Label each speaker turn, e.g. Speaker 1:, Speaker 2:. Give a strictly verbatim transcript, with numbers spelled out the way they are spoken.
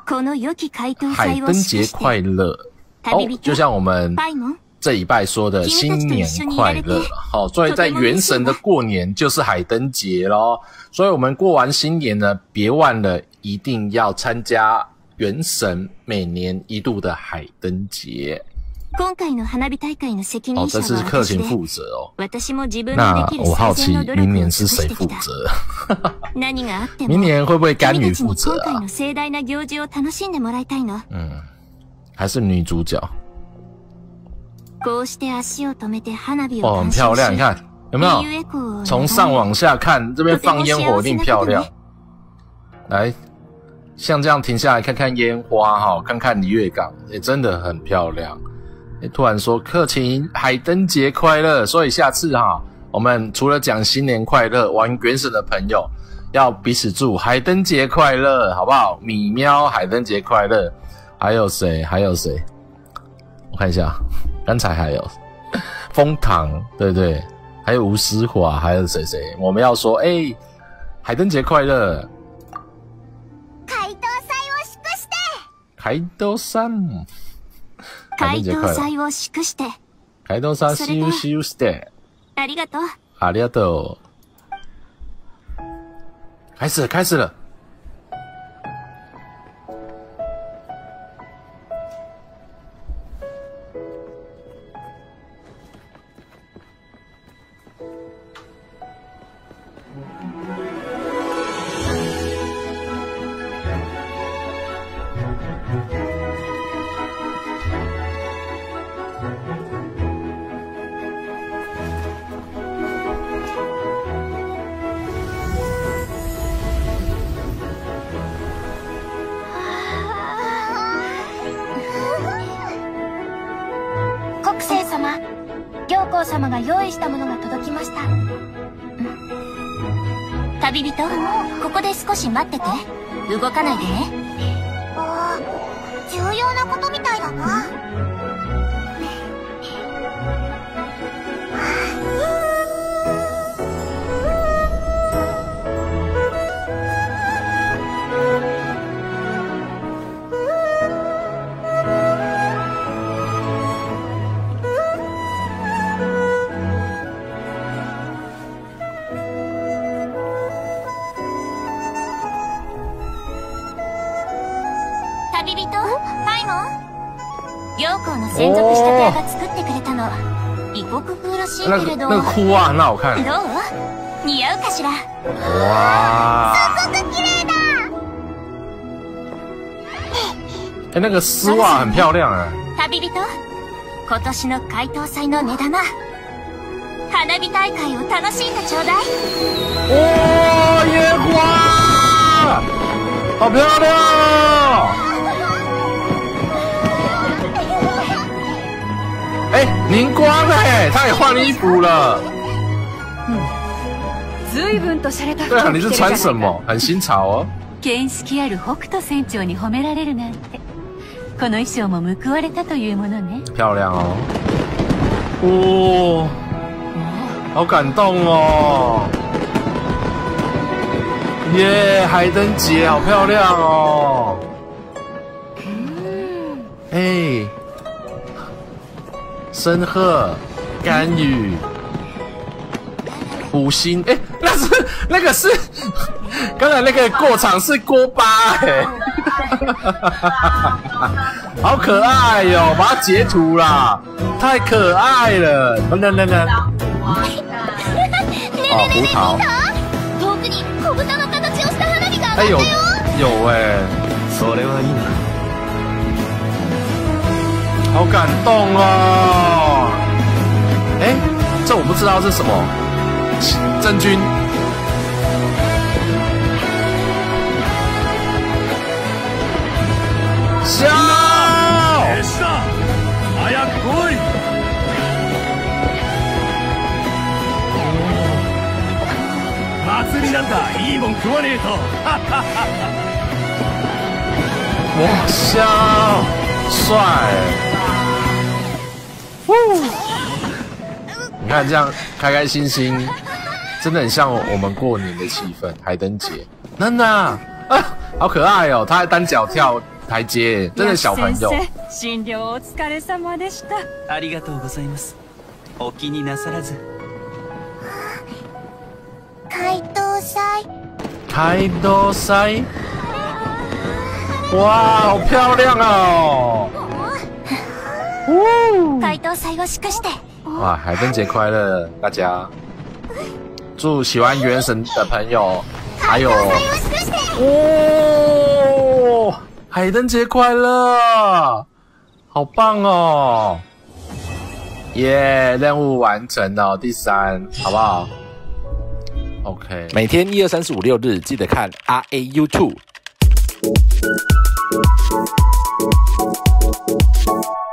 Speaker 1: 海灯节快乐哦，就像我们这礼拜说的新年快乐。好、哦，所以在原神的过年就是海灯节咯。所以我们过完新年呢，别忘了一定要参加原神每年一度的海灯节。哦，这是客情负责哦。那我好奇明年是谁负责？明年会不会甘宇负责啊？嗯，还是女主角？哦，很漂亮，你看有没有？从上往下看，这边放烟火一定漂亮。来，像这样停下来看看烟花哈，看看璃月港，也真的很漂亮。突然说客情海灯节快乐，所以下次哈，我们除了讲新年快乐，玩原神的朋友要彼此祝海灯节快乐，好不好？米喵海灯节快乐，还有谁？还有谁？我看一下，刚才还有枫糖，对不对？还有吴思华，还有谁谁？我们要说，哎、欸，海灯节快乐！
Speaker 2: 海灯祭を祝して。
Speaker 1: 海灯祭。
Speaker 2: 海灯祭を祝して。
Speaker 1: 海灯祭を祝して。
Speaker 2: ありがとう。
Speaker 1: ありがとう。开始了，开始了。
Speaker 2: 様が用意したものが届きました。旅人、ここで少し待ってて。動かないでね。ああ、重要なことみたいだな。専属仕立て屋が作ってくれたの。異国風らしいけれど。
Speaker 1: 那个那个裤袜很好看。
Speaker 2: どう？似合うかしら。
Speaker 1: 哇！
Speaker 2: すごく綺麗だ。
Speaker 1: 哎，那个丝袜很漂亮啊。
Speaker 2: 旅人、今年の海灯祭の目玉、花火大会を楽しんでちょうだい。
Speaker 1: 哦，烟花，好漂亮！哎、欸，凝光哎，他也换衣服了。
Speaker 3: 嗯，随分と洒落た服を着てるじゃないか。
Speaker 1: 对啊，你是穿什么？很新潮哦。
Speaker 3: 見識ある北斗船長に褒められるなんて、この衣装も報われたというものね。
Speaker 1: 漂亮哦。哦，好感动哦。耶，海灯节好漂亮哦。嗯。哎、欸。申鹤、甘雨、五星，哎、欸，那是那个是刚才那个过场是锅巴哎、欸，好可爱哟、喔！把它截图啦，太可爱了！等等等等，哦，葡萄，哎有有哎，それはいいな。好感动哦！哎，这我不知道是什么，真君。笑！早く来い！祭りなんだ、いいもん食わねえと！哇，笑，帅！你看这样开开心心，真的很像我们过年的气氛，海灯节。娜娜啊，好可爱哦！她还单脚跳台阶，真的小朋友。
Speaker 3: 診療お疲れ様でした。
Speaker 4: ありがとうございます。お気になさらず。
Speaker 2: 開頭祭。
Speaker 1: 开头赛，哇，好漂亮哦！
Speaker 2: 開頭祭を祝して。
Speaker 1: 哇，海灯节快乐，大家！祝喜欢原神的朋友，还有哦，海灯节快乐，好棒哦！耶，任务完成了，第三，好不好 ？OK， 每天一二三四五六日记得看 R A YouTube。